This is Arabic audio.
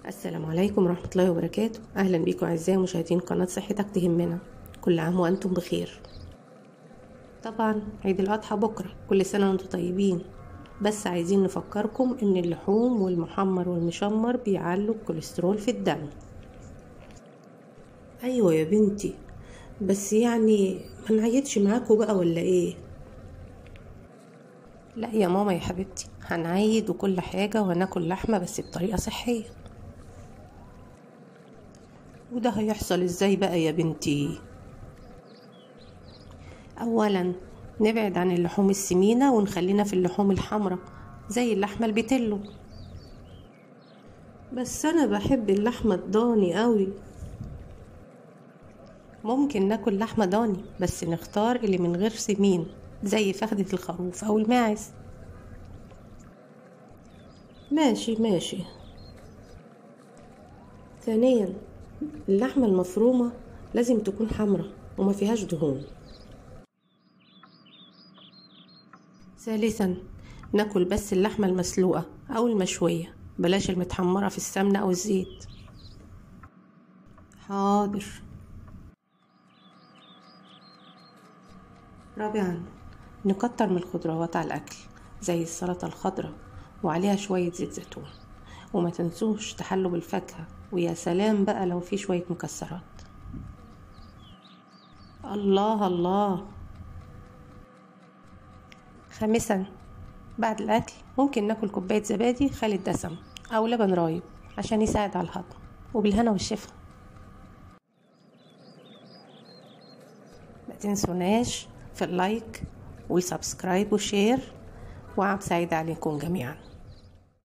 السلام عليكم ورحمة الله وبركاته. أهلا بكم أعزائي مشاهدين قناة صحتك تهمنا. كل عام وأنتم بخير. طبعا عيد الأضحى بكرة، كل سنة وأنتم طيبين. بس عايزين نفكركم إن اللحوم والمحمر والمشمر بيعلوا الكوليسترول في الدم. أيوة يا بنتي، بس يعني ما نعيدش معاكم بقى ولا إيه؟ لا يا ماما يا حبيبتي، هنعيد وكل حاجة وهناكل لحمة بس بطريقة صحية. وده هيحصل ازاي بقى يا بنتي؟ اولا نبعد عن اللحوم السمينة ونخلينا في اللحوم الحمراء زي اللحمة البيتلو. بس انا بحب اللحمة الضاني قوي. ممكن ناكل لحمة ضاني بس نختار اللي من غير سمين زي فخدة الخروف او الماعز. ماشي ماشي. ثانيا اللحمة المفرومة لازم تكون حمراء وما فيهاش دهون. ثالثا ناكل بس اللحمة المسلوقة أو المشوية، بلاش المتحمرة في السمنة أو الزيت. حاضر. رابعا نكتر من الخضروات على الأكل زي السلطة الخضراء وعليها شوية زيت زيتون، وما تنسوش تحلوا بالفاكهة، ويا سلام بقى لو في شوية مكسرات. الله الله. خامسا بعد الأكل ممكن ناكل كوباية زبادي خالي الدسم أو لبن رايب عشان يساعد على الهضم، وبالهنا والشفا. ما تنسوناش في اللايك والسبسكرايب والشير، وعام سعيد عليكم جميعا.